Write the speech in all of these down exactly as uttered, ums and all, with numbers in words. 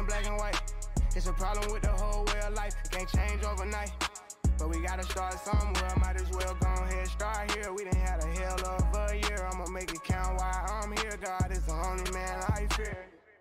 in black and white. It's a problem with the whole way of life. It can't change overnight. But we gotta start somewhere. Might as well go ahead, start here. We done had a hell of a year. I'ma make it count while I'm here. God is the only man I fear.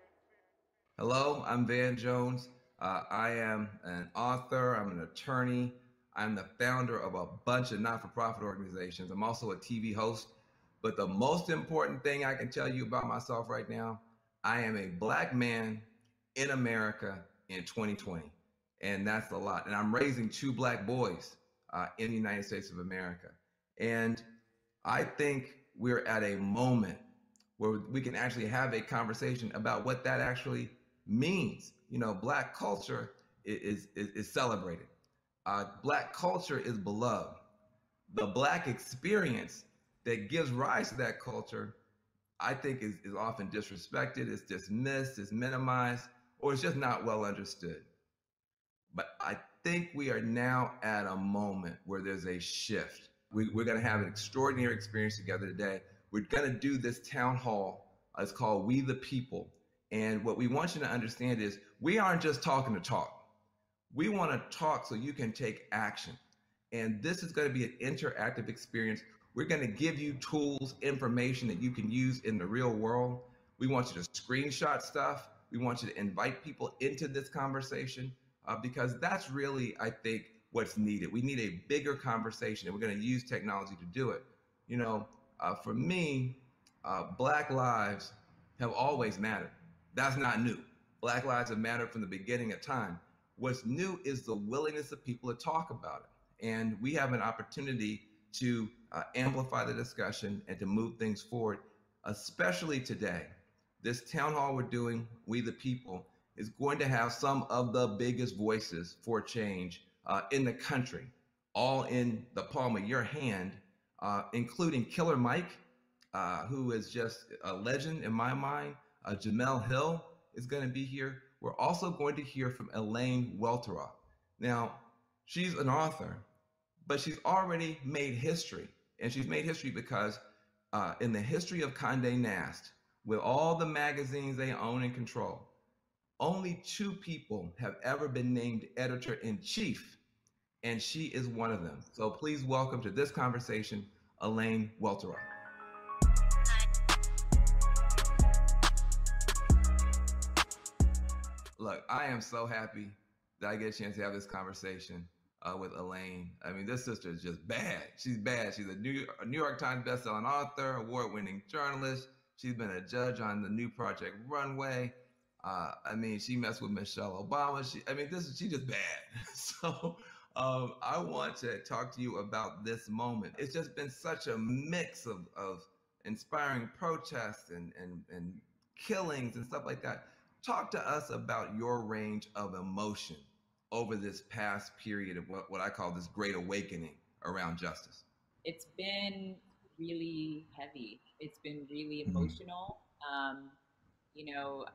Hello, I'm Van Jones. Uh, I am an author. I'm an attorney. I'm the founder of a bunch of not-for-profit organizations. I'm also a T V host. But the most important thing I can tell you about myself right now, I am a black man in America in twenty twenty. And that's a lot. And I'm raising two black boys uh, in the United States of America. And I think we're at a moment where we can actually have a conversation about what that actually means. You know, black culture is, is, is celebrated. Uh, black culture is beloved. The black experience that gives rise to that culture, I think is, is often disrespected, it's dismissed, it's minimized, or it's just not well understood. But I think we are now at a moment where there's a shift. We, we're gonna have an extraordinary experience together today. We're gonna do this town hall. It's called We the People. And what we want you to understand is we aren't just talking to talk. We wanna talk so you can take action. And this is gonna be an interactive experience. We're gonna give you tools, information that you can use in the real world. We want you to screenshot stuff. We want you to invite people into this conversation uh, because that's really, I think, what's needed. We need a bigger conversation, and we're gonna use technology to do it. You know, uh, for me, uh, Black lives have always mattered. That's not new. Black lives have mattered from the beginning of time. What's new is the willingness of people to talk about it. And we have an opportunity to uh, amplify the discussion and to move things forward, especially today. This town hall we're doing, We the People, is going to have some of the biggest voices for change uh, in the country, all in the palm of your hand, uh, including Killer Mike, uh, who is just a legend in my mind. Uh, Jemele Hill is going to be here. We're also going to hear from Elaine Welteroth. Now, she's an author, but she's already made history. And she's made history because uh, in the history of Condé Nast, with all the magazines they own and control, only two people have ever been named editor-in-chief, and she is one of them. So please welcome to this conversation, Elaine Welteroth. Look, I am so happy that I get a chance to have this conversation uh, with Elaine. I mean, this sister is just bad. She's bad. She's a New York, a New York Times bestselling author, award-winning journalist. She's been a judge on the new Project Runway. Uh, I mean, she messed with Michelle Obama. She, I mean, this is, she's just bad. So um, I want to talk to you about this moment. It's just been such a mix of, of inspiring protests and, and, and killings and stuff like that. Talk to us about your range of emotion over this past period of what, what I call this great awakening around justice. It's been really heavy. It's been really emotional. Mm-hmm. Um, you know,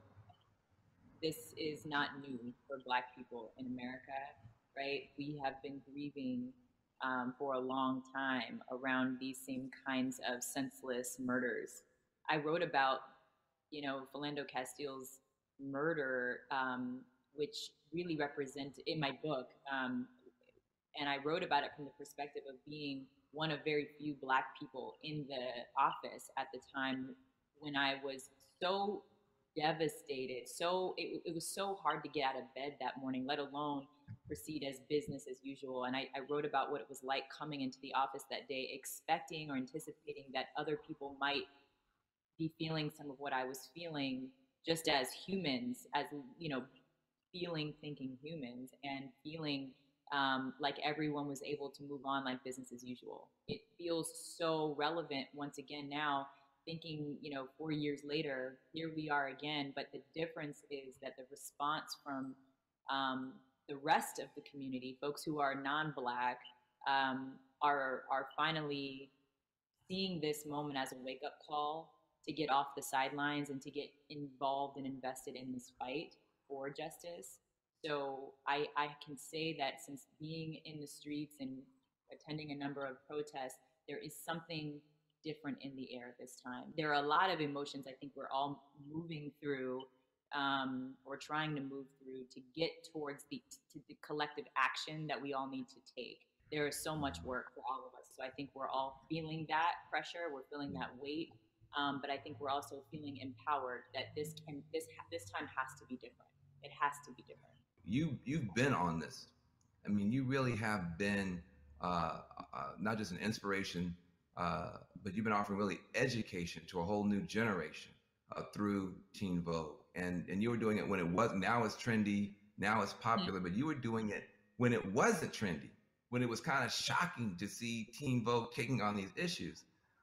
this is not new for Black people in America, right? We have been grieving um, for a long time around these same kinds of senseless murders. I wrote about, you know, Philando Castile's murder, um, which really represents in my book, um, and I wrote about it from the perspective of being one of very few Black people in the office at the time, when I was so devastated. So it, it was so hard to get out of bed that morning, let alone proceed as business as usual. And I, I wrote about what it was like coming into the office that day, expecting or anticipating that other people might be feeling some of what I was feeling, just as humans, as, you know, feeling, thinking humans, and feeling um, like everyone was able to move on like business as usual. It feels so relevant once again now, thinking, you know, four years later, here we are again. But the difference is that the response from um, the rest of the community, folks who are non-Black, um, are are finally seeing this moment as a wake-up call to get off the sidelines and to get involved and invested in this fight for justice. So I, I can say that since being in the streets and attending a number of protests, there is something different in the air this time. There are a lot of emotions I think we're all moving through um, or trying to move through to get towards the, to the collective action that we all need to take. There is so much work for all of us. So I think we're all feeling that pressure. We're feeling that weight. Um, but I think we're also feeling empowered that this can, this, this time has to be different. It has to be different. You, you've been on this. I mean, you really have been uh, uh, not just an inspiration, uh, but you've been offering really education to a whole new generation uh, through Teen Vogue. And, and you were doing it when it wasn't. Now it's trendy. Now it's popular. Mm-hmm. But you were doing it when it wasn't trendy, when it was kind of shocking to see Teen Vogue taking on these issues.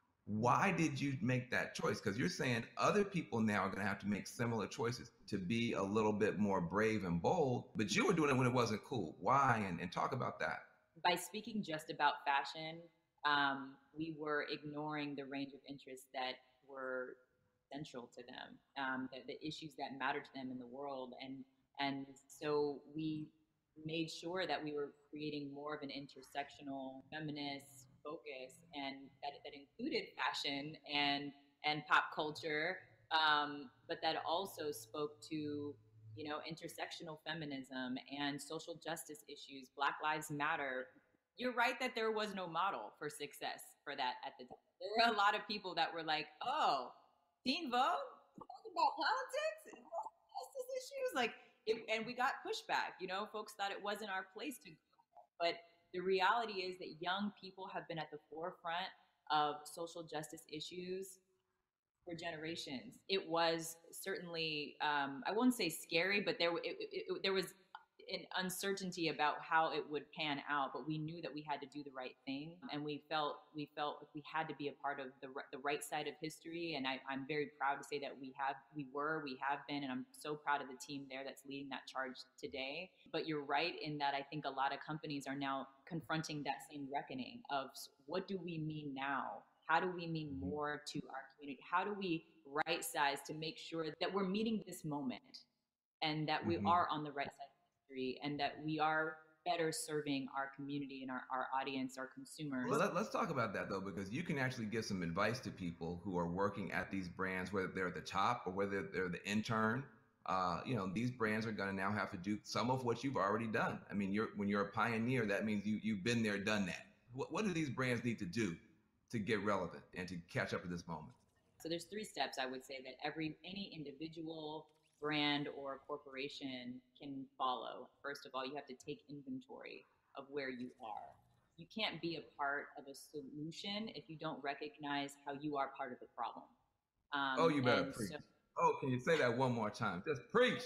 Why did you make that choice? Because you're saying other people now are going to have to make similar choices to be a little bit more brave and bold, but you were doing it when it wasn't cool. Why? And, and talk about that. By speaking just about fashion, um, we were ignoring the range of interests that were central to them, um, the, the issues that matter to them in the world. And, and so we made sure that we were creating more of an intersectional feminist focus, and that, that included fashion and and pop culture, um, but that also spoke to, you know, intersectional feminism and social justice issues. Black Lives Matter. You're right that there was no model for success for that at the time. There were a lot of people that were like, "Oh, Teen Vogue, talking about politics and justice issues," like, it, and we got pushback. You know, folks thought it wasn't our place to go, but the reality is that young people have been at the forefront of social justice issues for generations. It was certainly, um, I won't say scary, but there, it, it, it, there was an uncertainty about how it would pan out, but we knew that we had to do the right thing. And we felt, we felt like we had to be a part of the, the right side of history. And I, I'm very proud to say that we have, we were, we have been, and I'm so proud of the team there that's leading that charge today. But you're right in that I think a lot of companies are now confronting that same reckoning of what do we mean now? How do we mean more to our community? How do we right size to make sure that we're meeting this moment and that we mm-hmm. are on the right side of history and that we are better serving our community and our, our audience, our consumers? Well, let, let's talk about that though, because you can actually give some advice to people who are working at these brands, whether they're at the top or whether they're the intern. Uh, you know, these brands are going to now have to do some of what you've already done. I mean, you're, when you're a pioneer, that means you, you've been there, done that. What, what do these brands need to do to get relevant and to catch up to this moment? So there's three steps I would say that every any individual brand or corporation can follow. First of all, you have to take inventory of where you are. You can't be a part of a solution if you don't recognize how you are part of the problem. Um, oh, you better preach. So, oh, can you say that one more time? Just preach.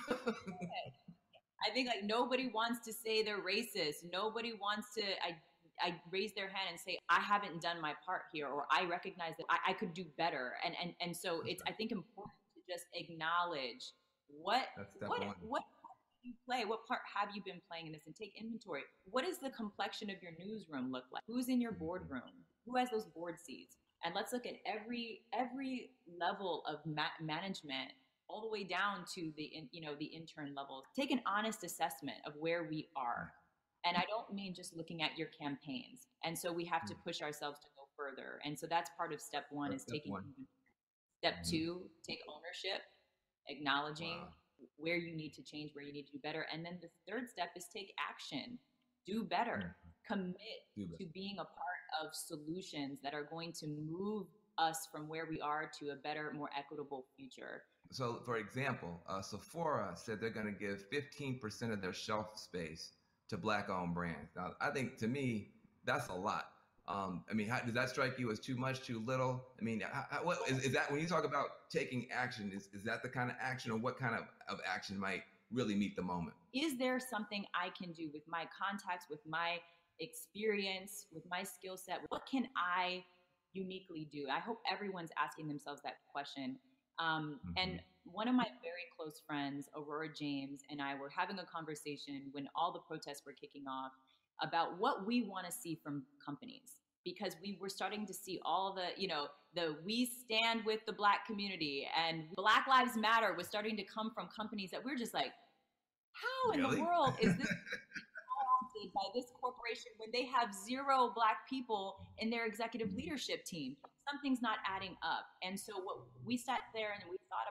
I think like nobody wants to say they're racist. Nobody wants to I, I raise their hand and say, I haven't done my part here, or I recognize that I, I could do better. And, and, and so okay. it's, I think, important to just acknowledge what, what, one. what you play, what part have you been playing in this, and take inventory. What does the complexion of your newsroom look like? Who's in your boardroom? Who has those board seats? And let's look at every, every level of ma- management all the way down to the, in, you know, the intern level. Take an honest assessment of where we are. And I don't mean just looking at your campaigns. And so we have to push ourselves to go further. And so that's part of step one that's is taking, one. Step mm-hmm. two, take ownership, acknowledging wow. where you need to change, where you need to do better. And then the third step is take action, do better, mm-hmm. commit do better. to being a part of solutions that are going to move us from where we are to a better, more equitable future. So for example, uh, Sephora said they're going to give fifteen percent of their shelf space to Black-owned brands. Now, I think to me, that's a lot. Um, I mean, how, does that strike you as too much, too little? I mean, how, how, what, is, is that when you talk about taking action, is, is that the kind of action, or what kind of, of action might really meet the moment? Is there something I can do with my contacts, with my experience, with my skill set? What can I uniquely do? I hope everyone's asking themselves that question. Um, mm-hmm. And one of my very close friends, Aurora James, and I were having a conversation when all the protests were kicking off about what we want to see from companies, because we were starting to see all the, you know, the we stand with the Black community and Black Lives Matter was starting to come from companies that we're just like, how in really? the world is this by this corporation when they have zero Black people in their executive leadership team? Something's not adding up. And so what we sat there and we thought about,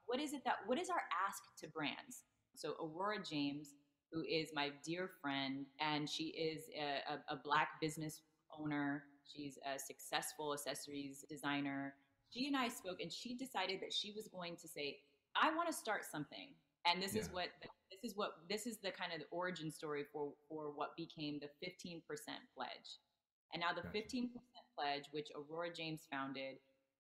what is it that, what is our ask to brands? So Aurora James, who is my dear friend, and she is a, a, a Black business owner. She's a successful accessories designer. She and I spoke, and she decided that she was going to say, I want to start something. And this yeah. is what, this is what, this is the kind of the origin story for, for what became the fifteen percent pledge. And now the gotcha. fifteen percent pledge, which Aurora James founded,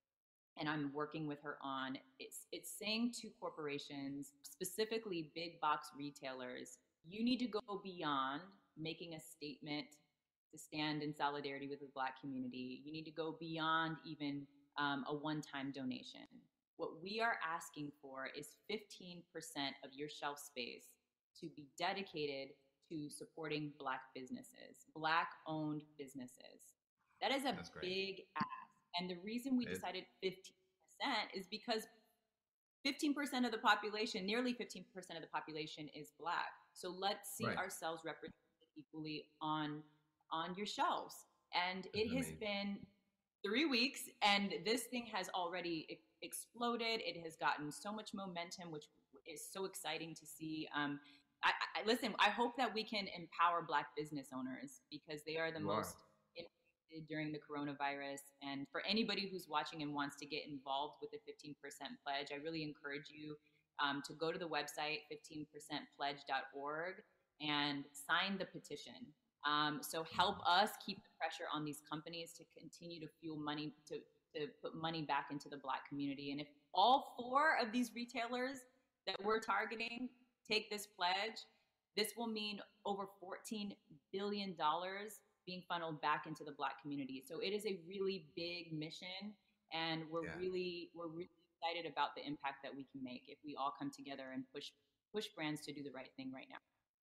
and I'm working with her on, it's, it's saying to corporations, specifically big box retailers, you need to go beyond making a statement to stand in solidarity with the Black community. You need to go beyond even um, a one-time donation. What we are asking for is fifteen percent of your shelf space to be dedicated to supporting Black businesses, Black-owned businesses. That is a big ask. And the reason we decided fifteen percent is because fifteen percent of the population, nearly fifteen percent of the population is Black. So let's see right. ourselves represented equally on, on your shelves. And it has been three weeks, and this thing has already e- exploded. It has gotten so much momentum, which is so exciting to see. Um, I, I, listen, I hope that we can empower Black business owners, because they are the you most are. impacted during the coronavirus. And for anybody who's watching and wants to get involved with the fifteen percent pledge, I really encourage you um, to go to the website fifteen percent pledge dot org and sign the petition. Um, so help us keep the pressure on these companies to continue to fuel money, to, to put money back into the Black community. And if all four of these retailers that we're targeting take this pledge, this will mean over fourteen billion dollars being funneled back into the Black community. So it is a really big mission, and we're yeah. really, we're really excited about the impact that we can make if we all come together and push, push brands to do the right thing right now.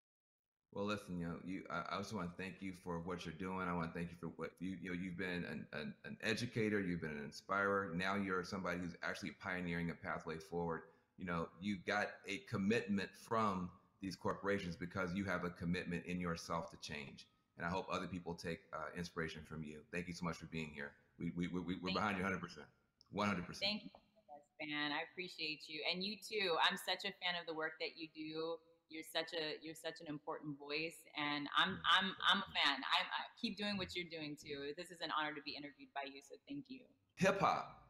Well, listen, you know, you, I, I just want to thank you for what you're doing. I want to thank you for what you, you know, you've been an, an, an educator, you've been an inspirer. Now you're somebody who's actually pioneering a pathway forward. You know, you've got a commitment from these corporations because you have a commitment in yourself to change. And I hope other people take uh, inspiration from you. Thank you so much for being here. We, we, we, we're thank behind you one hundred percent. one hundred percent. Thank you, fan. I appreciate you. And you too. I'm such a fan of the work that you do. You're such a you're such an important voice, and I'm I'm I'm a fan. I, I keep doing what you're doing too. This is an honor to be interviewed by you, so thank you. Hip hop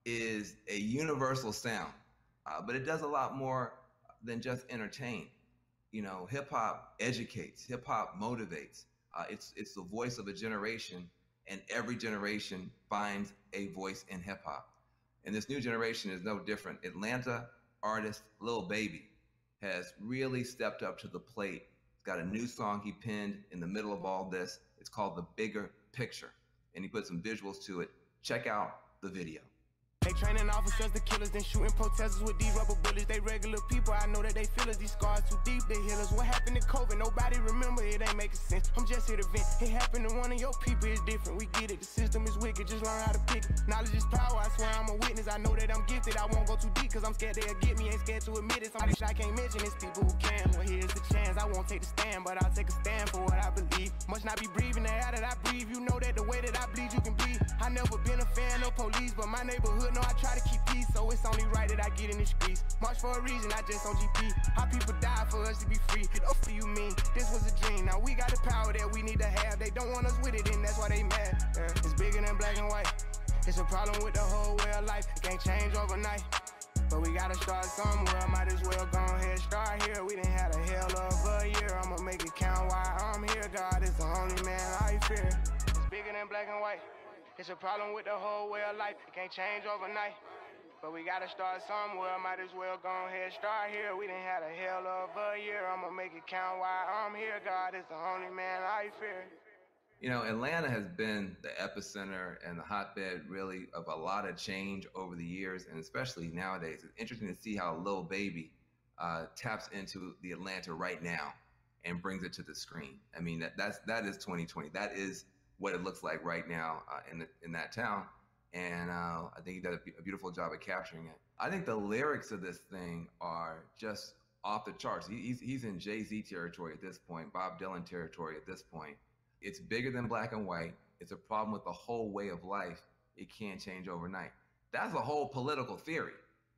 is a universal sound, uh, but it does a lot more than just entertain. You know, hip hop educates, hip hop motivates. Uh, it's it's the voice of a generation, and every generation finds a voice in hip hop. And this new generation is no different. Atlanta artist Lil Baby has really stepped up to the plate. He's got a new song he penned in the middle of all this. It's called The Bigger Picture, and he put some visuals to it. Check out the video. They training officers, the killers, then shooting protesters with these rubber bullets. They regular people, I know that they feel us. These scars too deep, they heal us. What happened to COVID? Nobody remember, it ain't making sense. I'm just here to vent. It happened to one of your people, it's different. We get it, the system is wicked, just learn how to pick it. Knowledge is power, I swear I'm a witness. I know that I'm gifted, I won't go too deep, cause I'm scared they'll get me. Ain't scared to admit it. Somebody I can't mention, it's people who can. Well, here's the chance, I won't take the stand, but I'll take a stand for what I believe. Must not be breathing the air that I breathe. You know that the way that I bleed, you can bleed. I never been a fan of police, but my neighborhood know I try to keep peace, so it's only right that I get in the streets. March for a reason, I just on G P. How people die for us to be free. What do you mean? This was a dream. Now we got the power that we need to have. They don't want us with it, and that's why they mad. Yeah. It's bigger than black and white. It's a problem with the whole way of life. It can't change overnight, but we gotta start somewhere. Might as well go ahead, start here. We done had a hell of a year. I'ma make it count while I'm here. God is the only man I fear. It's bigger than black and white. It's a problem with the whole way of life. It can't change overnight, but we gotta start somewhere. Might as well go ahead, start here. We done had a hell of a year. I'ma make it count while I'm here. God is the only man I fear. You know, Atlanta has been the epicenter and the hotbed really of a lot of change over the years, and especially nowadays. It's interesting to see how Lil Baby uh, taps into the Atlanta right now and brings it to the screen. I mean, that that's that is twenty twenty. That is what it looks like right now uh, in the, in that town. And uh, I think he did a, a beautiful job of capturing it. I think the lyrics of this thing are just off the charts. He, he's, he's in Jay-Z territory at this point, Bob Dylan territory at this point. It's bigger than black and white. It's a problem with the whole way of life. It can't change overnight. That's a whole political theory.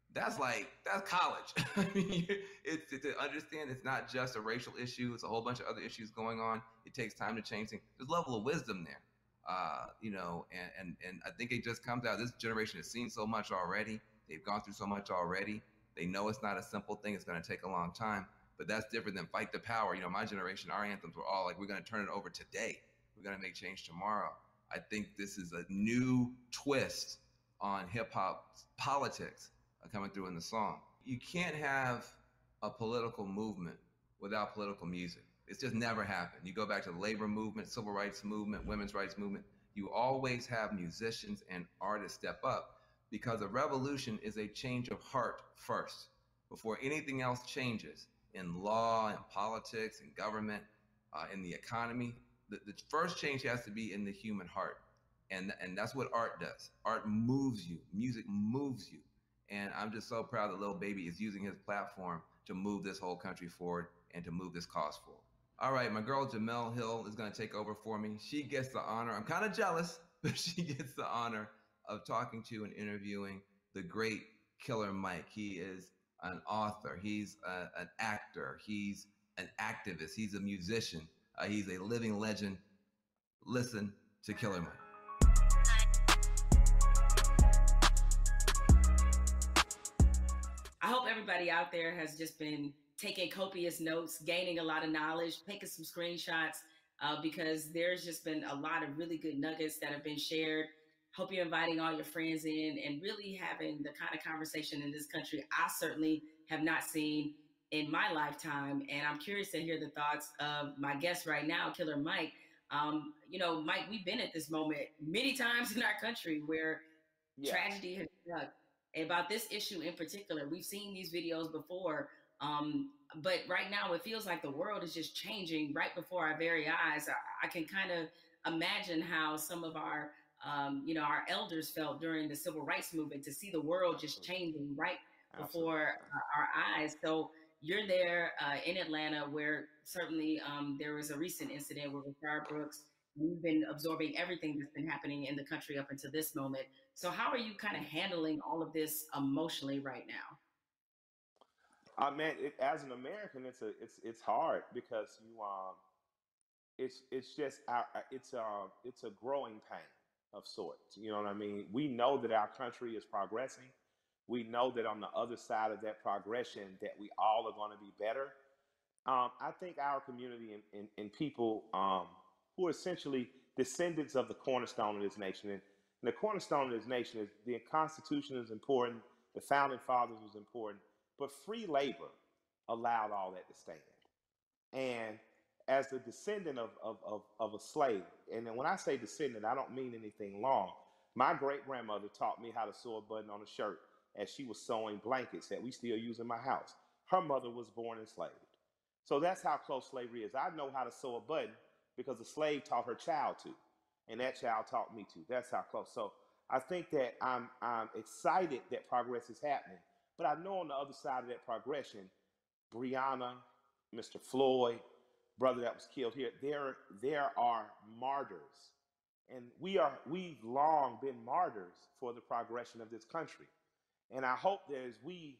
that's like, that's college. I mean, it's, it's to understand it's not just a racial issue. It's a whole bunch of other issues going on. It takes time to change things. There's a level of wisdom there, uh, you know, and, and, and I think it just comes out. This generation has seen so much already. They've gone through so much already. They know it's not a simple thing. It's going to take a long time, but that's different than fight the power. You know, my generation, our anthems were all like, we're going to turn it over today. We're going to make change tomorrow. I think this is a new twist on hip hop politics coming through in the song. You can't have a political movement without political music. It's just never happened. You go back to the labor movement, civil rights movement, women's rights movement. You always have musicians and artists step up because a revolution is a change of heart first. Before anything else changes in law and politics and government, uh, in the economy, the, the first change has to be in the human heart. And, and that's what art does. Art moves you. Music moves you. And I'm just so proud that Lil Baby is using his platform to move this whole country forward and to move this cause forward. All right, my girl Jemele Hill is going to take over for me. She gets the honor. I'm kind of jealous, but she gets the honor of talking to and interviewing the great Killer Mike. He is an author. He's a, an actor. He's an activist. He's a musician. Uh, he's a living legend. Listen to Killer Mike. I hope everybody out there has just been taking copious notes, gaining a lot of knowledge, taking some screenshots, uh, because there's just been a lot of really good nuggets that have been shared. Hope you're inviting all your friends in and really having the kind of conversation in this country I certainly have not seen in my lifetime. And I'm curious to hear the thoughts of my guest right now, Killer Mike. Um, you know, Mike, we've been at this moment many times in our country where yeah. tragedy has struck. About this issue in particular, we've seen these videos before, um, but right now it feels like the world is just changing right before our very eyes. I, I can kind of imagine how some of our, um, you know, our elders felt during the civil rights movement to see the world just changing right before uh, our eyes. So you're there uh, in Atlanta, where certainly um, there was a recent incident with Rayshard Brooks. We've been absorbing everything that's been happening in the country up until this moment. So how are you kind of handling all of this emotionally right now? Uh, man, it, as an American, it's a it's it's hard because you um, it's it's just our, it's a it's a growing pain of sorts. You know what I mean? We know that our country is progressing. We know that on the other side of that progression, that we all are going to be better. Um, I think our community and, and, and people um, who are essentially descendants of the cornerstone of this nation. And, and the cornerstone of this nation is the Constitution is important, the Founding Fathers was important, but free labor allowed all that to stand. And as a descendant of, of, of, of a slave, and then when I say descendant, I don't mean anything long. My great-grandmother taught me how to sew a button on a shirt as she was sewing blankets that we still use in my house. Her mother was born enslaved. So that's how close slavery is. I know how to sew a button because the slave taught her child to, and that child taught me to. That's how close. So I think that I'm, I'm excited that progress is happening, but I know on the other side of that progression, Breonna, Mister Floyd, brother that was killed here, there, there are martyrs. And we are, we've long been martyrs for the progression of this country. And I hope that as we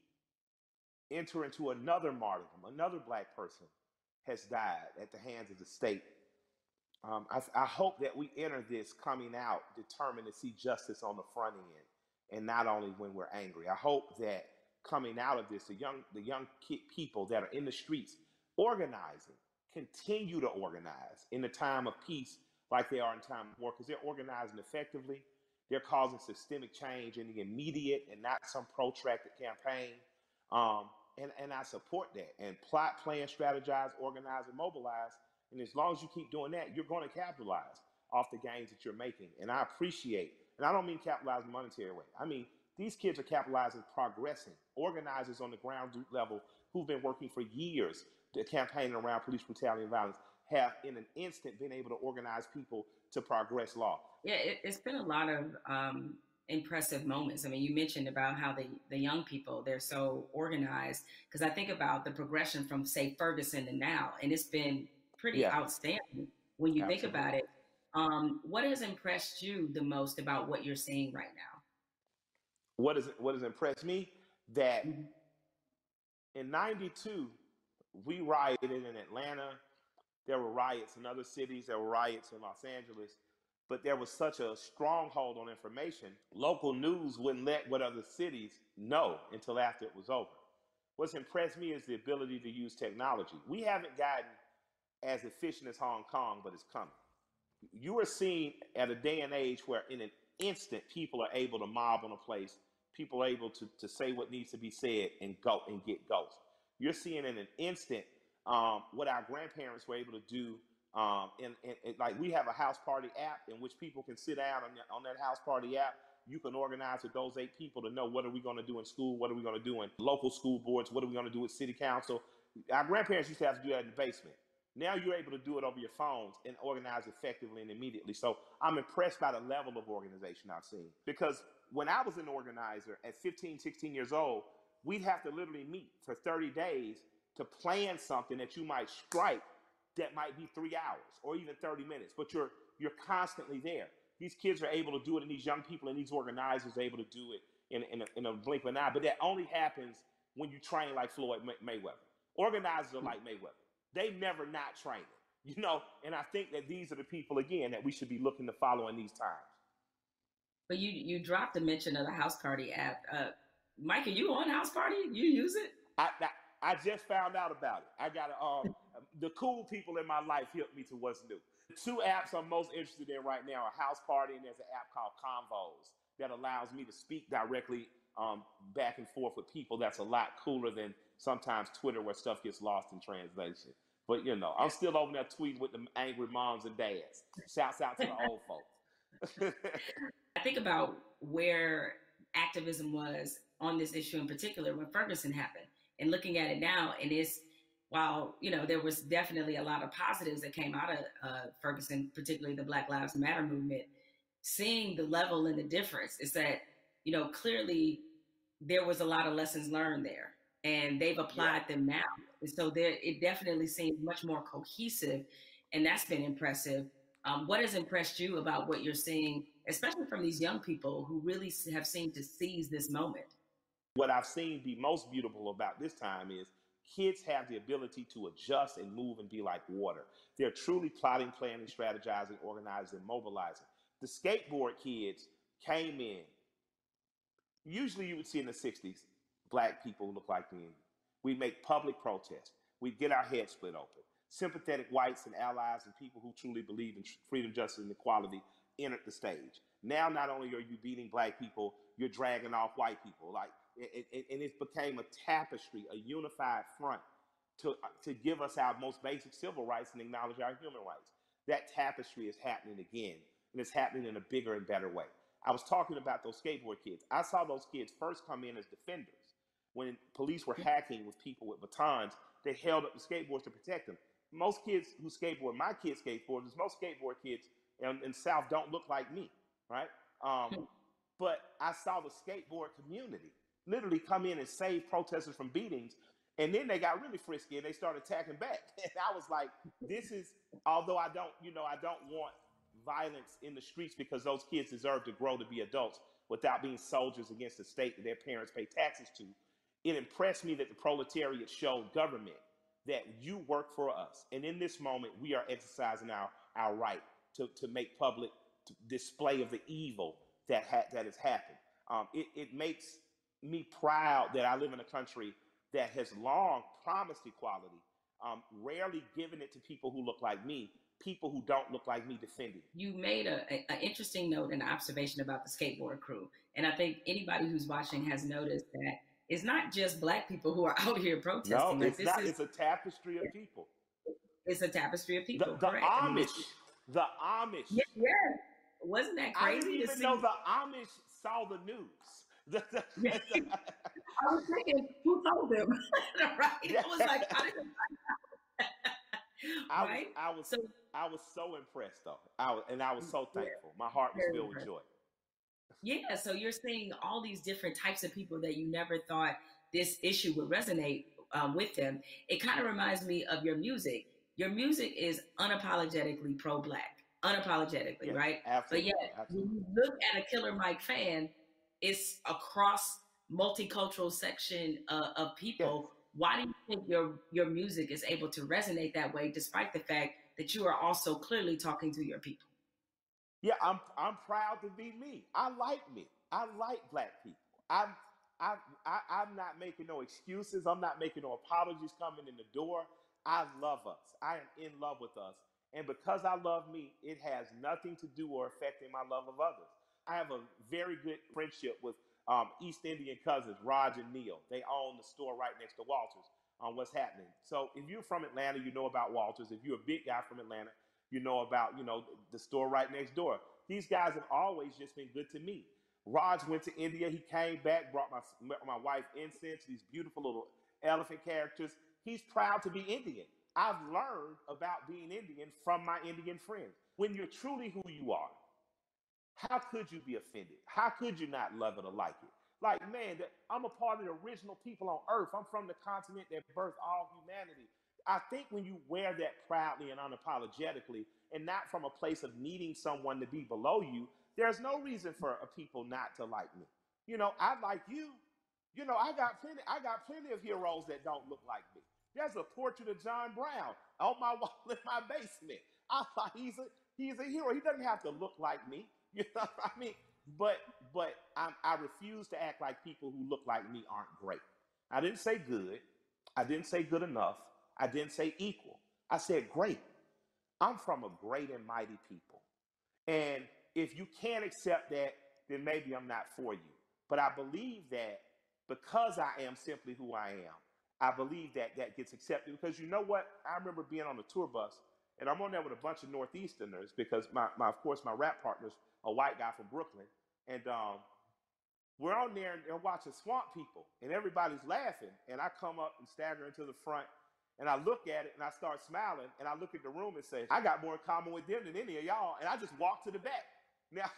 enter into another martyrdom, another black person has died at the hands of the state. Um, I, I hope that we enter this coming out determined to see justice on the front end and not only when we're angry. I hope that coming out of this, the young, the young kid, people that are in the streets organizing, continue to organize in the time of peace like they are in time of war, because they're organizing effectively. They're causing systemic change in the immediate and not some protracted campaign. Um, and, and I support that. And plot, plan, strategize, organize, and mobilize. And as long as you keep doing that, you're going to capitalize off the gains that you're making. And I appreciate, and I don't mean capitalize in a monetary way. I mean, these kids are capitalizing, progressing. Organizers on the ground level who've been working for years to campaign around police brutality and violence have in an instant been able to organize people to progress law. Yeah, it, it's been a lot of um, impressive moments. I mean, you mentioned about how the, the young people, they're so organized, because I think about the progression from, say, Ferguson to now, and it's been pretty yeah. outstanding when you Absolutely. think about it. Um, what has impressed you the most about what you're seeing right now? What, is, what has impressed me? that Mhm. in ninety-two, we rioted in Atlanta. There were riots in other cities. There were riots in Los Angeles. But there was such a stronghold on information, local news wouldn't let what other cities know until after it was over. What's impressed me is the ability to use technology. We haven't gotten as efficient as Hong Kong, but it's coming. You are seeing at a day and age where in an instant people are able to mob on a place, people are able to, to say what needs to be said and go and get ghosts. You're seeing in an instant um, what our grandparents were able to do. Um, and, and, and like we have a house party app in which people can sit down on, the, on that house party app. You can organize with those eight people to know what are we going to do in school, what are we going to do in local school boards, what are we going to do with city council. Our grandparents used to have to do that in the basement. Now you're able to do it over your phones and organize effectively and immediately. So I'm impressed by the level of organization I've seen. Because when I was an organizer at fifteen, sixteen years old, we'd have to literally meet for thirty days to plan something that you might strike that might be three hours or even thirty minutes, but you're you're constantly there. These kids are able to do it, and these young people and these organizers are able to do it in, in, a, in a blink of an eye. But that only happens when you train like Floyd Mayweather. Organizers are like Mayweather. They never not training, you know? And I think that these are the people, again, that we should be looking to follow in these times. But you you dropped the mention of the House Party app. Uh, Mike, are you on House Party? You use it? I, I I just found out about it. I got um the cool people in my life helped me to what's new. The two apps I'm most interested in right now are House Party, and there's an app called Convos that allows me to speak directly um, back and forth with people. That's a lot cooler than sometimes Twitter where stuff gets lost in translation. But, you know, I'm still over there tweeting with the angry moms and dads. Shouts out to the old folks. I think about where activism was on this issue in particular when Ferguson happened, and looking at it now, and it's, while, you know, there was definitely a lot of positives that came out of uh, Ferguson, particularly the Black Lives Matter movement, seeing the level and the difference is that, you know, clearly there was a lot of lessons learned there, and they've applied yeah. them now. And so there, it definitely seems much more cohesive, and that's been impressive. Um, what has impressed you about what you're seeing, especially from these young people who really have seemed to seize this moment? What I've seen be most beautiful about this time is kids have the ability to adjust and move and be like water. They're truly plotting, planning, strategizing, organizing, mobilizing. The skateboard kids came in. Usually you would see in the sixties, black people look like me. We'd make public protests. We'd get our heads split open. Sympathetic whites and allies and people who truly believe in freedom, justice, and equality entered the stage. Now, not only are you beating black people, you're dragging off white people. Like, it, it, and it became a tapestry, a unified front to, to give us our most basic civil rights and acknowledge our human rights. That tapestry is happening again, and it's happening in a bigger and better way. I was talking about those skateboard kids. I saw those kids first come in as defenders. When police were hacking with people with batons, they held up the skateboards to protect them. Most kids who skateboard, my kids skateboarders, most skateboard kids in, in the South don't look like me, right? Um, but I saw the skateboard community literally come in and save protesters from beatings. And then they got really frisky and they started attacking back. And I was like, this is, although I don't, you know, I don't want violence in the streets because those kids deserve to grow to be adults without being soldiers against the state that their parents pay taxes to. It impressed me that the proletariat showed government that you work for us. And in this moment, we are exercising our, our right to, to make public display of the evil that, ha- that has happened. Um, it, it makes me proud that I live in a country that has long promised equality, um, rarely given it to people who look like me, people who don't look like me defending. You made a, a, a interesting note and observation about the skateboard crew. And I think anybody who's watching has noticed that it's not just black people who are out here protesting. No, like it's this not. Is, it's a tapestry of people. It's a tapestry of people. The, the correct. Amish. I mean, the Amish. Yeah, yeah. Wasn't that crazy? I didn't even to know see? the Amish saw the news. The, the, Yeah. the, I was thinking, who told them? Right? I was like, how did they find out? I Right? was, I was, So, I was so impressed though. I was, and I was so Yeah. thankful. My heart was Very filled with impressed. joy. yeah, so you're seeing all these different types of people that you never thought this issue would resonate um, with them. It kind of reminds me of your music. Your music is unapologetically pro-black, unapologetically, Yes, right? absolutely, But yet, absolutely. when you look at a Killer Mike fan, it's across multicultural section uh, of Yes. people. Why do you think your your music is able to resonate that way, despite the fact that you are also clearly talking to your people? Yeah, I'm I'm proud to be me. I like me. I like black people. I'm I, I I'm not making no excuses. I'm not making no apologies coming in the door. I love us. I am in love with us. And because I love me, it has nothing to do or affecting my love of others. I have a very good friendship with um, East Indian cousins, Raj and Neil. They own the store right next to Walters on what's happening. So if you're from Atlanta, you know about Walters. If you're a big guy from Atlanta, you know about, you know, the store right next door. These guys have always just been good to me. Raj went to India. He came back, brought my, my wife incense, these beautiful little elephant characters. He's proud to be Indian. I've learned about being Indian from my Indian friends. When you're truly who you are, how could you be offended? How could you not love it or like it? Like, man, I'm a part of the original people on earth. I'm from the continent that birthed all humanity. I think when you wear that proudly and unapologetically, and not from a place of needing someone to be below you, there's no reason for a people not to like me. You know, I like you. You know, I got plenty, I got plenty of heroes that don't look like me. There's a portrait of John Brown on my wall in my basement. I thought he's a he's a hero. He doesn't have to look like me. You know what I mean? But but I, I refuse to act like people who look like me aren't great. I didn't say good. I didn't say good enough. I didn't say equal. I said great. I'm from a great and mighty people. And if you can't accept that, then maybe I'm not for you. But I believe that because I am simply who I am, I believe that that gets accepted. Because you know what? I remember being on a tour bus, and I'm on there with a bunch of Northeasterners because, my, my of course, my rap partner's a white guy from Brooklyn. And um, we're on there and they're watching Swamp People, and everybody's laughing. And I come up and stagger into the front, and I look at it, and I start smiling, and I look at the room and say, I got more in common with them than any of y'all. And I just walk to the back. Now,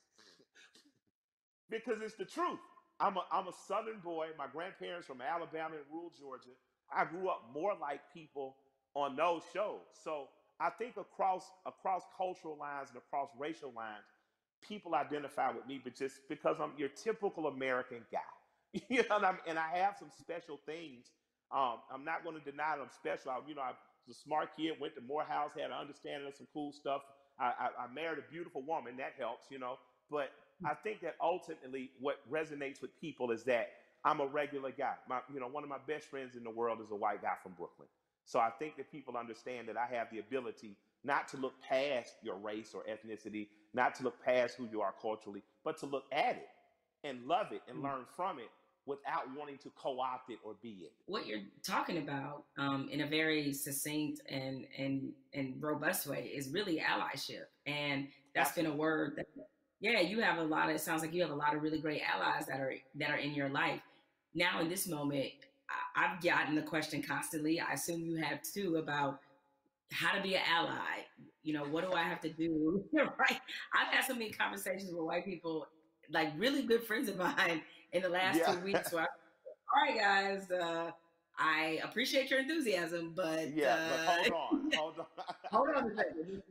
because it's the truth. I'm a, I'm a Southern boy. My grandparents from Alabama and rural Georgia. I grew up more like people on those shows. So I think across across cultural lines and across racial lines, people identify with me, but just because I'm your typical American guy. You know what I mean? And I have some special things. Um, I'm not going to deny that I'm special. I, you know, I was a smart kid, went to Morehouse, had an understanding of some cool stuff. I, I, I married a beautiful woman. That helps, you know. But I think that ultimately what resonates with people is that I'm a regular guy. My, you know, one of my best friends in the world is a white guy from Brooklyn. So I think that people understand that I have the ability not to look past your race or ethnicity, not to look past who you are culturally, but to look at it and love it and learn from it without wanting to co-opt it or be it. What you're talking about um, in a very succinct and, and, and robust way is really allyship. And that's Absolutely. been a word that, yeah, you have a lot of, it sounds like you have a lot of really great allies that are, that are in your life. Now in this moment, I, I've gotten the question constantly. I assume you have too, about how to be an ally. You know, what do I have to do? Right? I've had so many conversations with white people, like really good friends of mine in the last yeah. two weeks where I, all right, guys, uh, I appreciate your enthusiasm, but yeah, uh, but hold on, hold on, hold on a second.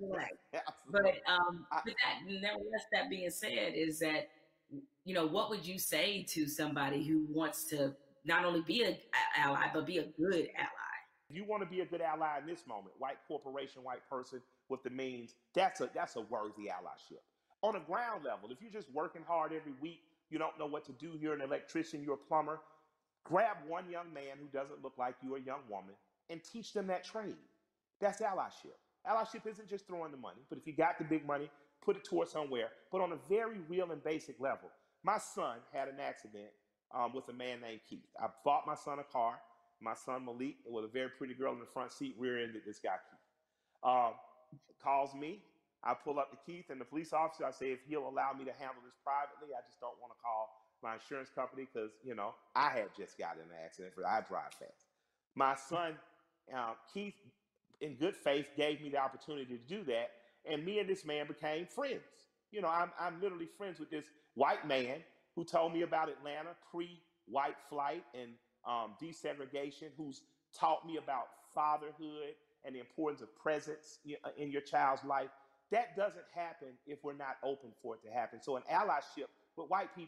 But um, but that, nevertheless, that being said, is that, you know, what would you say to somebody who wants to not only be an ally but be a good ally? You want to be a good ally in this moment, white corporation, white person with the means. That's a that's a worthy allyship. On a ground level, if you're just working hard every week, you don't know what to do. You're an electrician, you're a plumber. Grab one young man who doesn't look like you, a young woman, and teach them that trade. That's allyship. Allyship isn't just throwing the money, but if you got the big money, put it towards somewhere. But on a very real and basic level, my son had an accident um, with a man named Keith. I bought my son a car. My son Malik, with a very pretty girl in the front seat, rear-ended this guy Keith. Uh, calls me. I pull up to Keith and the police officer. I say, if he'll allow me to handle this privately, I just don't want to call my insurance company because, you know, I had just got in an accident. For I drive fast. My son, uh, Keith, in good faith, gave me the opportunity to do that. And me and this man became friends. You know, I'm, I'm literally friends with this white man who told me about Atlanta pre-white flight and um, desegregation, who's taught me about fatherhood and the importance of presence in your child's life. That doesn't happen if we're not open for it to happen. So an allyship with white people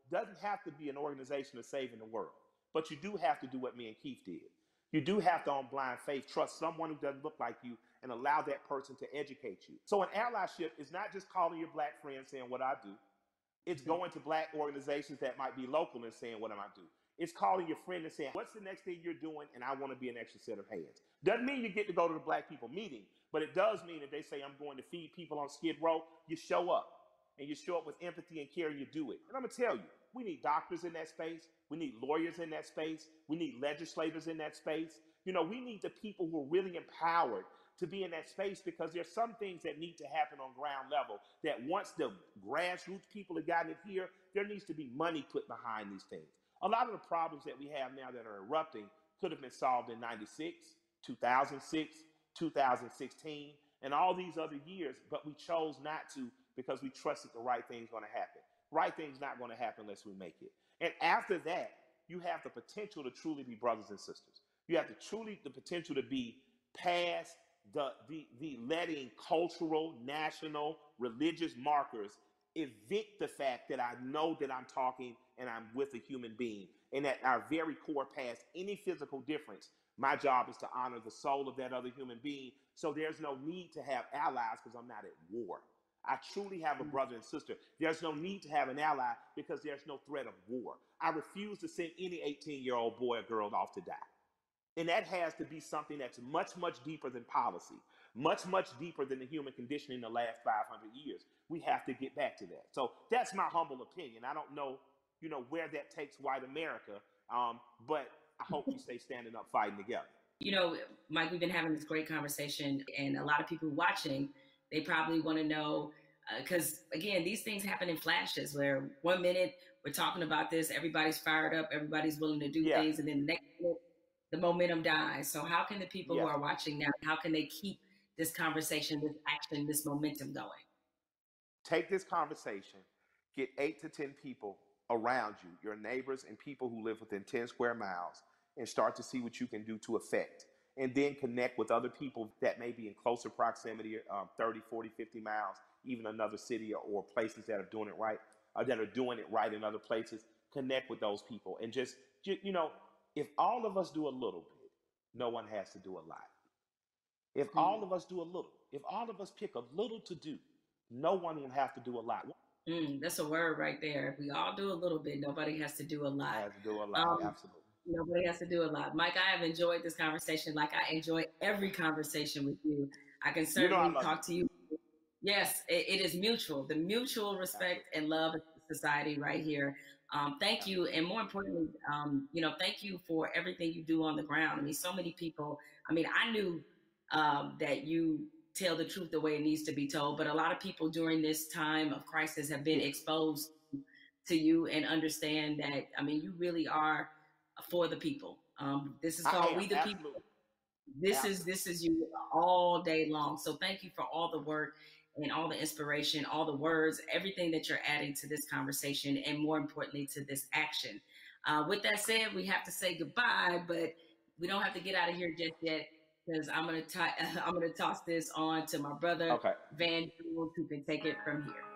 doesn't have to be an organization of saving the world, but you do have to do what me and Keith did. You do have to, on blind faith, trust someone who doesn't look like you and allow that person to educate you. So an allyship is not just calling your black friend saying what I do. It's going to black organizations that might be local and saying what am I do. It's calling your friend and saying, what's the next thing you're doing? And I want to be an extra set of hands. Doesn't mean you get to go to the black people meeting, but it does mean if they say I'm going to feed people on Skid Row, you show up. And you show up with empathy and care, and you do it. And I'm going to tell you, we need doctors in that space. We need lawyers in that space. We need legislators in that space. You know, we need the people who are really empowered to be in that space, because there's some things that need to happen on ground level that once the grassroots people have gotten it here, there needs to be money put behind these things. A lot of the problems that we have now that are erupting could have been solved in ninety-six, two thousand six, two thousand sixteen, and all these other years, but we chose not to because we trusted the right thing's going to happen. Right thing's not going to happen unless we make it. And after that, you have the potential to truly be brothers and sisters. You have the truly the potential to be past the, the, the letting cultural, national, religious markers evict the fact that I know that I'm talking and I'm with a human being, and at our very core, past any physical difference, my job is to honor the soul of that other human being. So there's no need to have allies because I'm not at war. I truly have a brother and sister. There's no need to have an ally because there's no threat of war. I refuse to send any eighteen-year-old boy or girl off to die. And that has to be something that's much, much deeper than policy, much, much deeper than the human condition in the last five hundred years. We have to get back to that. So that's my humble opinion. I don't know, you know, where that takes white America, um, but I hope we stay standing up, fighting together. You know, Mike, we've been having this great conversation, and a lot of people watching, they probably want to know, because uh, again, these things happen in flashes where one minute we're talking about this, everybody's fired up, everybody's willing to do yeah. things, and then the next minute, the momentum dies. So how can the people yeah. who are watching now, how can they keep this conversation, this action, this momentum going? Take this conversation, get eight to ten people around you, your neighbors and people who live within ten square miles, and start to see what you can do to affect. And then connect with other people that may be in closer proximity, um, thirty, forty, fifty miles, even another city or, or places that are doing it right, or that are doing it right in other places. Connect with those people and just, you know, if all of us do a little bit, no one has to do a lot. If mm. all of us do a little, if all of us pick a little to do, no one will have to do a lot. Mm, that's a word right there. If we all do a little bit, nobody has to do a lot. Has to do a lot, um, absolutely. Nobody has to do a lot. Mike, I have enjoyed this conversation like I enjoy every conversation with you. I can certainly you know I talk you. to you. Yes, it, it is mutual. The mutual respect absolutely. and love of society right here. Um, thank you. And more importantly, um, you know, thank you for everything you do on the ground. I mean, so many people, I mean, I knew um, that you tell the truth the way it needs to be told, but a lot of people during this time of crisis have been exposed to you and understand that, I mean, you really are for the people. Um, this is called We the Absolutely. People. This Absolutely. is, this is you all day long. So thank you for all the work and all the inspiration, all the words, everything that you're adding to this conversation, and more importantly, to this action. Uh, with that said, we have to say goodbye, but we don't have to get out of here just yet, because I'm gonna t- I'm gonna toss this on to my brother, okay. Van Jones, who can take it from here.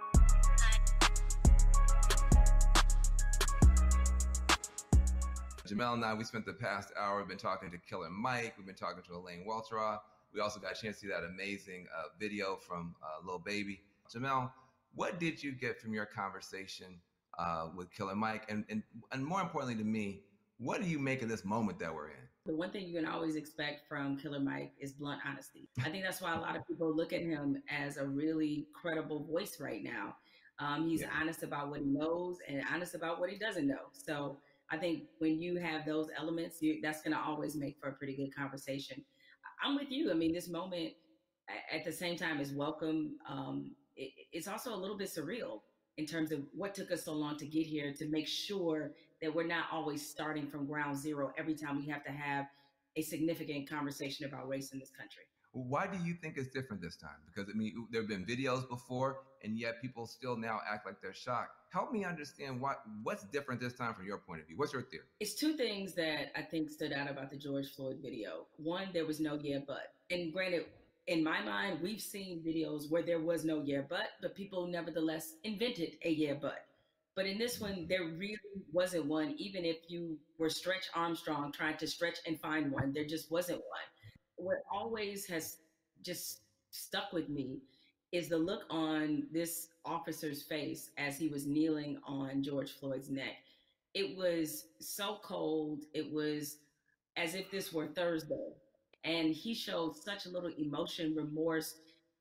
Jamel and I, we spent the past hour, we've been talking to Killer Mike, we've been talking to Elaine Welteroth. We also got a chance to see that amazing uh, video from uh, Lil Baby. Jamel, what did you get from your conversation uh, with Killer Mike? And, and, and more importantly to me, what do you make of this moment that we're in? The one thing you can always expect from Killer Mike is blunt honesty. I think that's why a lot of people look at him as a really credible voice right now. Um, he's yeah. honest about what he knows and honest about what he doesn't know. So I think when you have those elements, you, that's going to always make for a pretty good conversation. I'm with you. I mean, this moment at the same time is welcome. Um, it, it's also a little bit surreal in terms of what took us so long to get here, to make sure that we're not always starting from ground zero every time we have to have a significant conversation about race in this country. Why do you think it's different this time? Because, I mean, there have been videos before, and yet people still now act like they're shocked. Help me understand what what's different this time from your point of view. What's your theory? It's two things that I think stood out about the George Floyd video. One, there was no yeah, but. And granted, in my mind, we've seen videos where there was no yeah, but, but people nevertheless invented a yeah, but. But in this one, there really wasn't one, even if you were Stretch Armstrong trying to stretch and find one, there just wasn't one. What always has just stuck with me is the look on this officer's face as he was kneeling on George Floyd's neck. It was so cold. It was as if this were Thursday. And he showed such little emotion, remorse,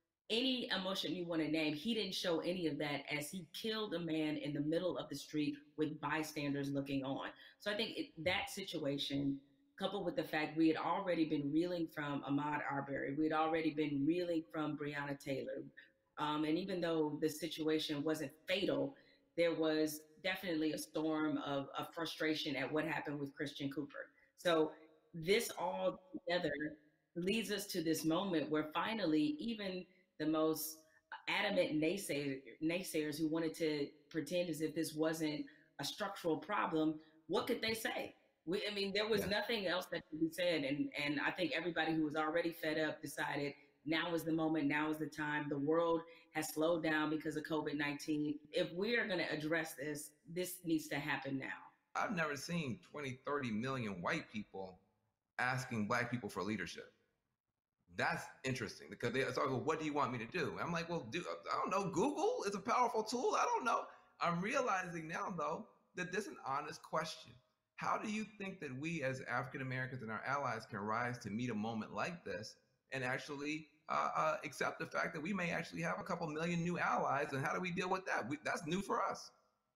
any emotion you want to name. He didn't show any of that as he killed a man in the middle of the street with bystanders looking on. So I think it, that situation, coupled with the fact we had already been reeling from Ahmaud Arbery, we had already been reeling from Breonna Taylor. Um, and even though the situation wasn't fatal, there was definitely a storm of, of frustration at what happened with Christian Cooper. So this all together leads us to this moment where finally, even the most adamant naysay- naysayers who wanted to pretend as if this wasn't a structural problem, what could they say? We, I mean, there was yeah. nothing else that could be said. And, and I think everybody who was already fed up decided now is the moment, now is the time. The world has slowed down because of COVID nineteen. If we are going to address this, this needs to happen now. I've never seen twenty, thirty million white people asking Black people for leadership. That's interesting because they start, well, what do you want me to do? I'm like, well, do, I don't know. Google is a powerful tool. I don't know. I'm realizing now, though, that this is an honest question. How do you think that we as African Americans and our allies can rise to meet a moment like this and actually uh, uh, accept the fact that we may actually have a couple million new allies? And how do we deal with that? We, that's new for us.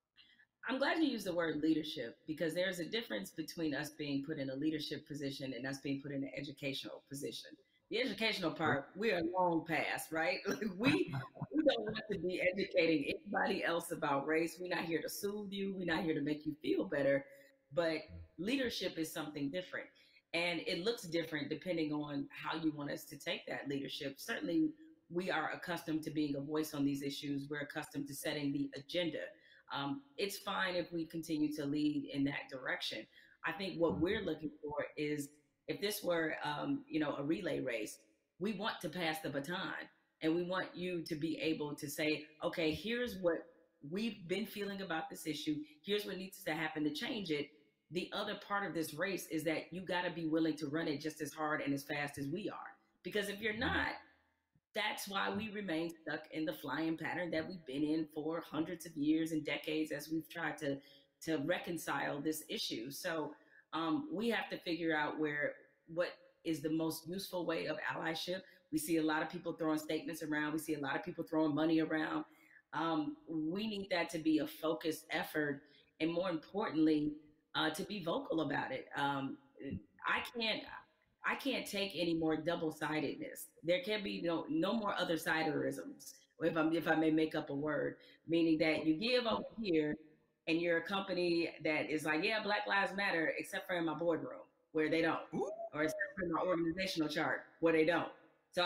I'm glad you used the word leadership because there's a difference between us being put in a leadership position and us being put in an educational position. The educational part, we are long past, right? Like we, we don't want to be educating anybody else about race. We're not here to soothe you. We're not here to make you feel better. But leadership is something different. And it looks different depending on how you want us to take that leadership. Certainly, we are accustomed to being a voice on these issues. We're accustomed to setting the agenda. Um, it's fine if we continue to lead in that direction. I think what we're looking for is if this were, um, you know, a relay race, we want to pass the baton and we want you to be able to say, okay, here's what we've been feeling about this issue. Here's what needs to happen to change it. The other part of this race is that you got to be willing to run it just as hard and as fast as we are. Because if you're not, that's why we remain stuck in the flying pattern that we've been in for hundreds of years and decades as we've tried to, to reconcile this issue. So um, we have to figure out where what is the most useful way of allyship. We see a lot of people throwing statements around. We see a lot of people throwing money around. Um, we need that to be a focused effort, and more importantly, uh, to be vocal about it. Um, I can't. I can't take any more double-sidedness. There can be no no more other-siderisms, if I'm if I may make up a word, meaning that you give over here and you're a company that is like, yeah, Black Lives Matter, except for in my boardroom where they don't, or except for in my organizational chart where they don't. So I, I,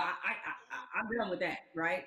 I I'm done with that, right?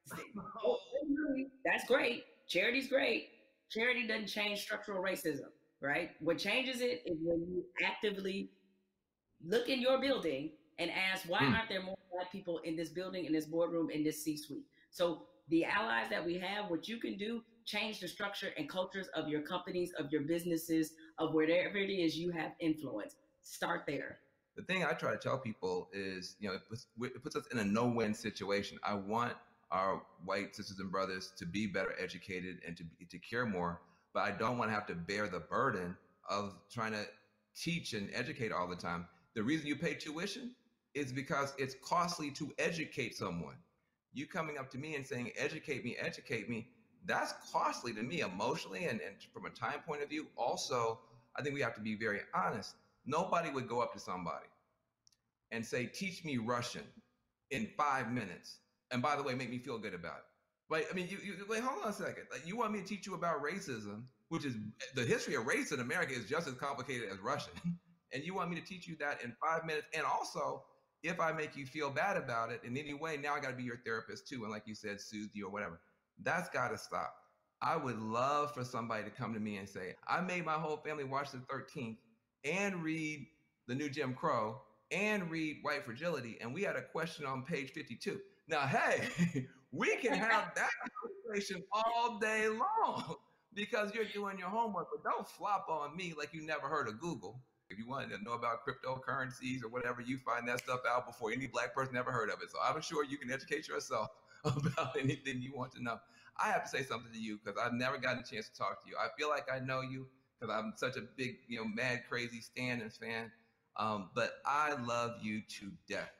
That's great. Charity's great. Charity doesn't change structural racism, right? What changes it is when you actively look in your building and ask, why mm. aren't there more Black people in this building, in this boardroom, in this C-suite? So the allies that we have, what you can do, change the structure and cultures of your companies, of your businesses, of wherever it is you have influence. Start there. The thing I try to tell people is, you know, it puts, it puts us in a no-win situation. I want our white sisters and brothers to be better educated and to, to care more, but I don't want to have to bear the burden of trying to teach and educate all the time. The reason you pay tuition is because it's costly to educate someone. You coming up to me and saying, educate me, educate me, that's costly to me emotionally and, and from a time point of view. Also, I think we have to be very honest. Nobody would go up to somebody and say, teach me Russian in five minutes. And by the way, make me feel good about it. Like, I mean, you, you wait, hold on a second. Like, you want me to teach you about racism, which is the history of race in America is just as complicated as Russian. And you want me to teach you that in five minutes. And also, if I make you feel bad about it in any way, now I got to be your therapist too. And like you said, soothe you or whatever. That's got to stop. I would love for somebody to come to me and say, I made my whole family watch the thirteenth and read The New Jim Crow and read White Fragility. And we had a question on page fifty-two. Now, hey, we can have that conversation all day long. because you're doing your homework. But don't flop on me like you never heard of Google. If you wanted to know about cryptocurrencies or whatever, you find that stuff out before any black person ever heard of it. So I'm sure you can educate yourself about anything you want to know. I have to say something to you because I've never gotten a chance to talk to you. I feel like I know you because I'm such a big, you know, mad, crazy Stanton fan. Um, but I love you to death.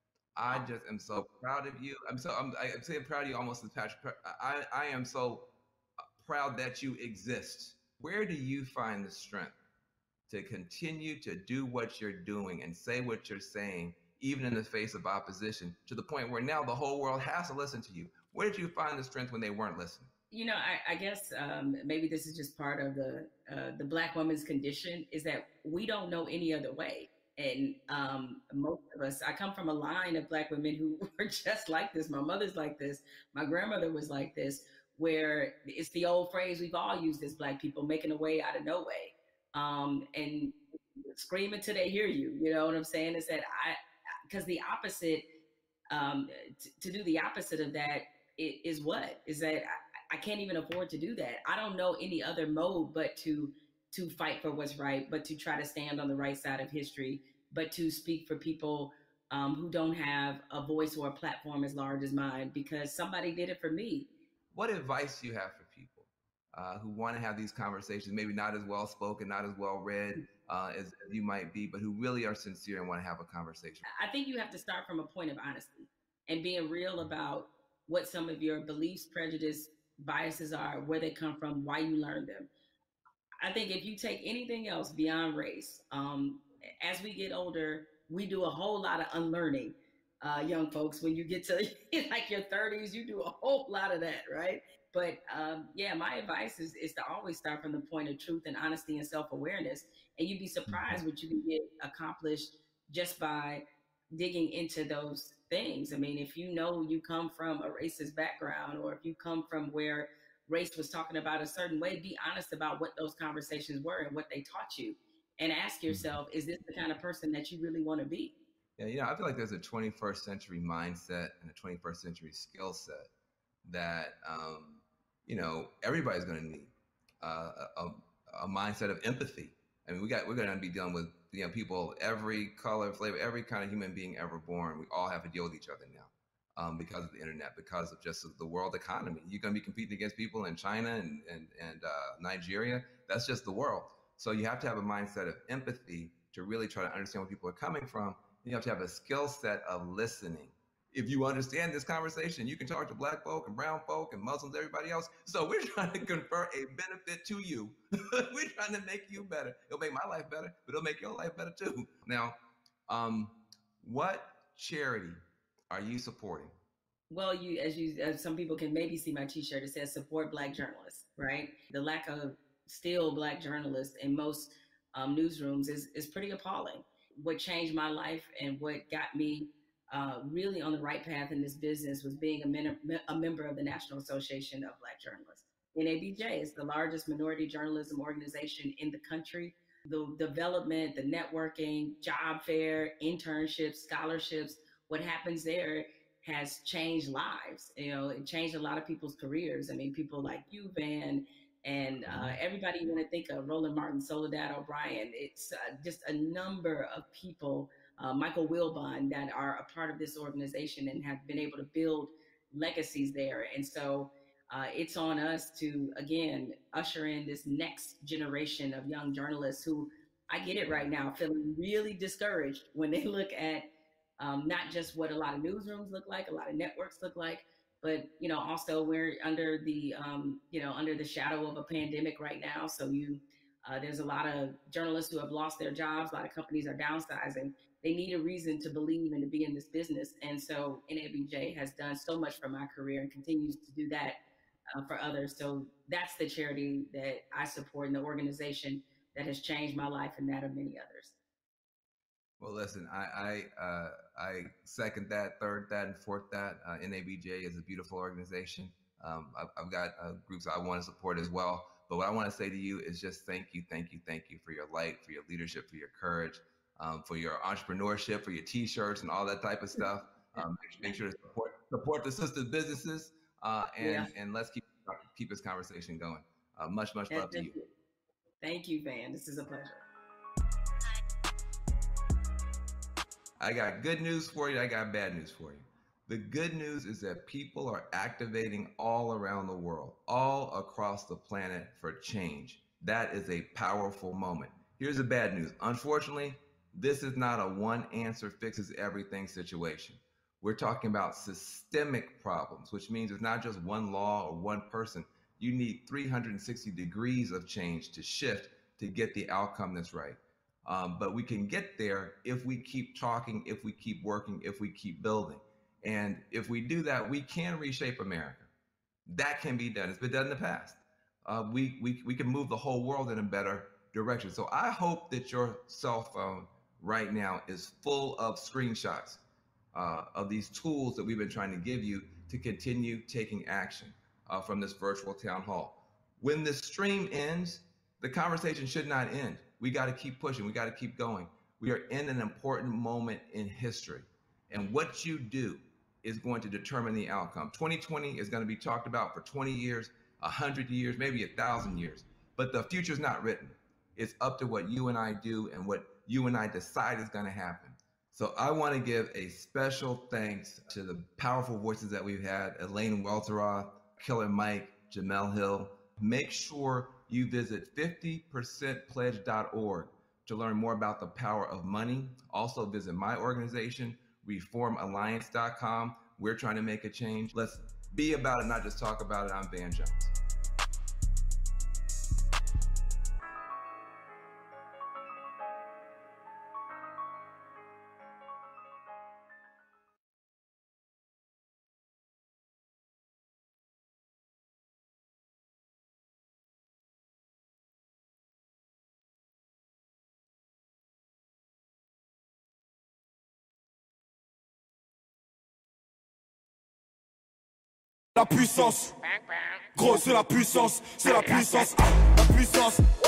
I just am so proud of you. I'm so I'm, I'm saying proud of you almost as Patrick. I, I am so proud that you exist. Where do you find the strength to continue to do what you're doing and say what you're saying, even in the face of opposition, to the point where now the whole world has to listen to you? Where did you find the strength when they weren't listening? You know, I, I guess um, maybe this is just part of the uh, the Black woman's condition, is that we don't know any other way. And um, most of us, I come from a line of Black women who were just like this. My mother's like this. My grandmother was like this, where it's the old phrase we've all used as Black people, making a way out of no way. Um, and scream until they hear you. You know what I'm saying? Is that I, because the opposite, um, t- to do the opposite of that is, is what? Is that I, I can't even afford to do that. I don't know any other mode but to to fight for what's right, but to try to stand on the right side of history, but to speak for people um, who don't have a voice or a platform as large as mine, because somebody did it for me. What advice do you have for people uh, who want to have these conversations, maybe not as well spoken, not as well read uh, as, as you might be, but who really are sincere and want to have a conversation? I think you have to start from a point of honesty and being real about what some of your beliefs, prejudice, biases are, where they come from, why you learned them. I think if you take anything else beyond race, um, as we get older, we do a whole lot of unlearning, uh, young folks. When you get to like your thirties, you do a whole lot of that, right? But um, yeah, my advice is, is to always start from the point of truth and honesty and self-awareness. And you'd be surprised what you can get accomplished just by digging into those things. I mean, if you know you come from a racist background, or if you come from where race was talking about a certain way, be honest about what those conversations were and what they taught you. And ask yourself, is this the kind of person that you really want to be? Yeah, you know, I feel like there's a twenty-first century mindset and a twenty-first century skill set that, um, you know, everybody's going to need uh, a, a mindset of empathy. I mean, we got, we're going to be dealing with, you know, people, every color, flavor, every kind of human being ever born. We all have to deal with each other now um, because of the internet, because of just the world economy. You're going to be competing against people in China and, and, and uh, Nigeria. That's just the world. So you have to have a mindset of empathy to really try to understand where people are coming from. You have to have a skill set of listening. If you understand this conversation, you can talk to Black folk and brown folk and Muslims, everybody else. So we're trying to confer a benefit to you. We're trying to make you better. It'll make my life better, but it'll make your life better too. Now, um, what charity are you supporting? Well, you, as you, as some people can maybe see my T-shirt, it says "Support Black Journalists." Right? The lack of still Black journalists in most um, newsrooms is is pretty appalling. What changed my life and what got me uh, really on the right path in this business was being a, men- a member of the National Association of Black Journalists. N A B J is the largest minority journalism organization in the country. The development, the networking, job fair, internships, scholarships, what happens there has changed lives. You know, it changed a lot of people's careers. I mean, people like you, Van, and uh, everybody you want to think of, Roland Martin, Soledad O'Brien. It's uh, just a number of people, uh, Michael Wilbon, that are a part of this organization and have been able to build legacies there. And so uh, it's on us to, again, usher in this next generation of young journalists who, I get it right now, feeling really discouraged when they look at um, not just what a lot of newsrooms look like, a lot of networks look like, but, you know, also we're under the, um, you know, under the shadow of a pandemic right now. So you, uh, there's a lot of journalists who have lost their jobs. A lot of companies are downsizing. They need a reason to believe and to be in this business. And so N A B J has done so much for my career and continues to do that uh, for others. So that's the charity that I support and the organization that has changed my life and that of many others. Well, listen, I I, uh, I second that, third that, and fourth that. Uh, N A B J is a beautiful organization. Um, I've, I've got uh, groups I want to support as well. But what I want to say to you is just thank you, thank you, thank you for your light, for your leadership, for your courage, um, for your entrepreneurship, for your T-shirts and all that type of stuff. Um, make, make sure to support support the sister businesses, uh, and yeah. and let's keep keep this conversation going. Uh, much, much Yeah, love to thank you. you. Thank you, Van. This is a pleasure. I got good news for you. I got bad news for you. The good news is that people are activating all around the world, all across the planet for change. That is a powerful moment. Here's the bad news. Unfortunately, this is not a one answer fixes everything situation. We're talking about systemic problems, which means it's not just one law or one person. You need three hundred sixty degrees of change to shift to get the outcome that's right. Um, but we can get there if we keep talking, if we keep working, if we keep building. And if we do that, we can reshape America. That can be done. It's been done in the past. Uh, we, we, we can move the whole world in a better direction. So I hope that your cell phone right now is full of screenshots uh, of these tools that we've been trying to give you to continue taking action uh, from this virtual town hall. When the stream ends, the conversation should not end. We got to keep pushing. We got to keep going. We are in an important moment in history. And what you do is going to determine the outcome. twenty twenty is going to be talked about for twenty years, one hundred years, maybe one thousand years. But the future's not written. It's up to what you and I do and what you and I decide is going to happen. So I want to give a special thanks to the powerful voices that we've had, Elaine Welteroth, Killer Mike, Jamel Hill. Make sure you visit fifty percent pledge dot org to learn more about the power of money. Also visit my organization, reform alliance dot com. We're trying to make a change. Let's be about it, not just talk about it. I'm Van Jones. La puissance, gros c'est la puissance, c'est la puissance, ah, la puissance.